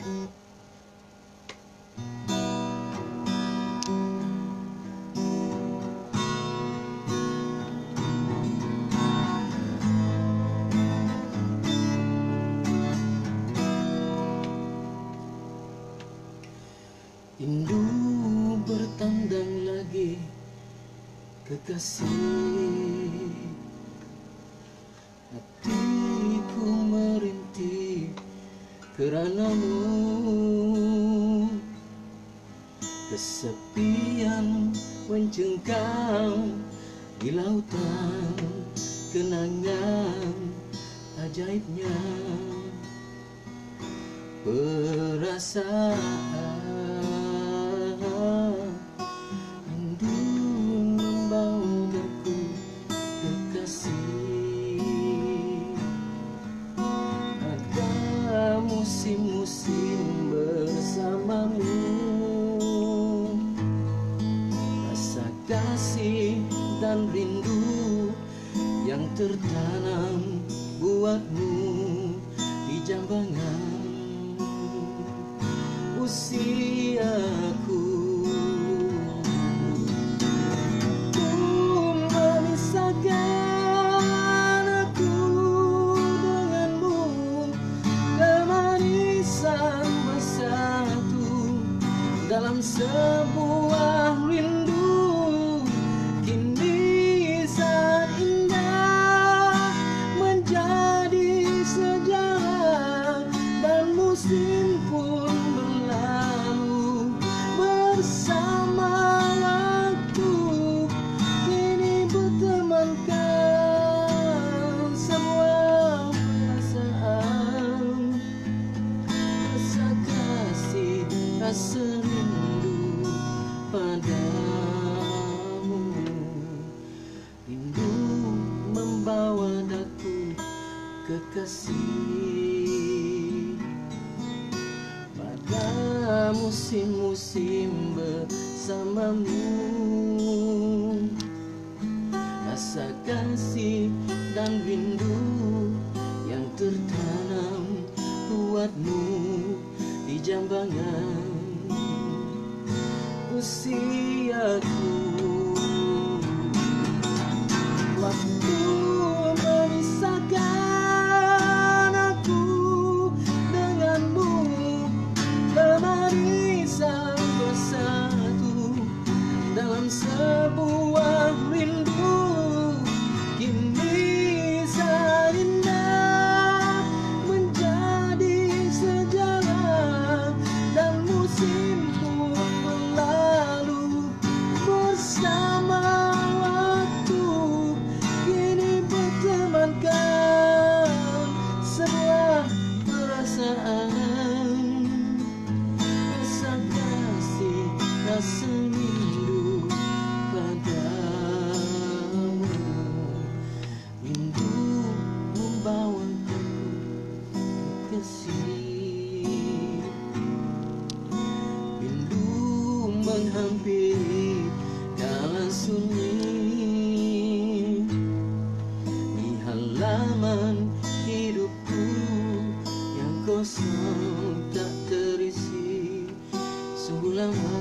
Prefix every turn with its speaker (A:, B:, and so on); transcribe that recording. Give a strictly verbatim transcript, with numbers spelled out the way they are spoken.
A: Rindu bertandang lagi, kekasih. Hatiku merintih keranamu. Kesepian mencengkam di lautan kenangan ajaibnya. Perasaan rindu membawa daku kekasih. Ada musim-musim bersamamu, rasa kasih dan rindu yang tertanam buatmu di jambangan usiaku. Ku memisahkan aku denganmu, kemanisan bersatu dalam sebuah rindu. Kini saat indah menjadi sejarah dan musim pun berlalu bersama waktu. Kini bertemankan semua perasaan, rasa kasih, rasa rindu padamu. Rindu membawa daku kekasih pada musim-musim bersamamu. Rasa kasih dan rindu yang tertanam buatmu di jambangan usiaku. Waktu memisahkan aku denganmu, kemanisan bersatu dalam sebuah rindu. Kini saat indah menjadi sejarah dan musim pun berlalu bersama waktu. Kini bertemankan sebuah perasaan, rasa kasih, rasa rindu padamu. Rindu membawa kasih, rindu menghampiri kala sunyi di halaman hidupku yang kosong tak terisi. Sungguh lama